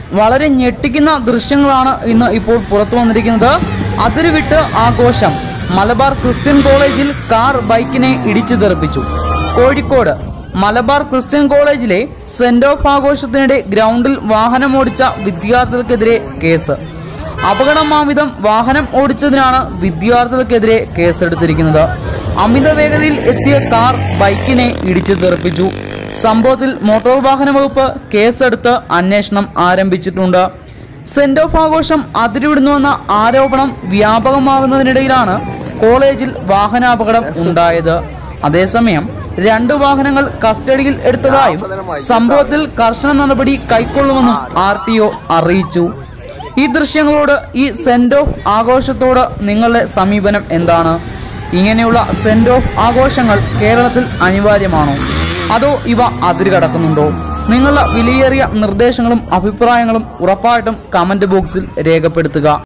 വളരെ ഞെട്ടിക്കുന്ന ദൃശ്യങ്ങളാണ് ഇന്ന് ഇപ്പോൾ പുറത്തു വന്നിരിക്കുന്നത്. അതിരുവിട്ട് ആഘോഷം. മലബാർ ക്രിസ്ത്യൻ കോളേജിൽ കാർ ബൈക്കിനെ ഇടിച്ചു തെറിപ്പിച്ചു. കോഴിക്കോട് മലബാർ ക്രിസ്ത്യൻ കോളേജിലെ സെന്റ് ഓഫ് ആഘോഷത്തിനിടെ ഗ്രൗണ്ടിൽ വാഹനമോടിച്ച വിദ്യാർത്ഥികൾക്കെതിരെ കേസ്. അപകടമാവിധം വാഹനം ഓടിച്ചതിനാണ് വിദ്യാർത്ഥികൾക്കെതിരെ കേസെടുത്തിരിക്കുന്നത്. അമിത വേഗതയിൽ എത്തിയ കാർ ബൈക്കിനെ ഇടിച്ചു തെറിപ്പിച്ചു. സംഭവത്തിൽ മോട്ടോർ വാഹന വകുപ്പ് കേസെടുത്ത് അന്വേഷണം ആരംഭിച്ചിട്ടുണ്ട്. സെന്റ് ഓഫ് ആഘോഷം അതിരുവിടുന്നുവെന്ന ആരോപണം വ്യാപകമാകുന്നതിനിടയിലാണ് കോളേജിൽ വാഹനാപകടം ഉണ്ടായത്. അതേസമയം 2 വാഹനങ്ങൾ കസ്റ്റഡിയിൽ എടുത്തതായും സംഭവത്തിൽ കർശന നടപടി കൈക്കൊള്ളുമെന്നും RTO അറിയിച്ചു. ഈ ദൃശ്യങ്ങളോട്, ഈ സെന്റ് ഓഫ് ആഘോഷത്തോട് നിങ്ങളുടെ സമീപനം എന്താണ്? ഇങ്ങനെയുള്ള സെന്റ് ഓഫ് ആഘോഷങ്ങൾ കേരളത്തിൽ അനിവാര്യമാണോ, അതോ ഇവ അതിരുകടക്കുന്നുണ്ടോ? നിങ്ങളുടെ വിലയേറിയ നിർദ്ദേശങ്ങളും അഭിപ്രായങ്ങളും ഉറപ്പായിട്ടും കമന്റ് ബോക്സിൽ രേഖപ്പെടുത്തുക.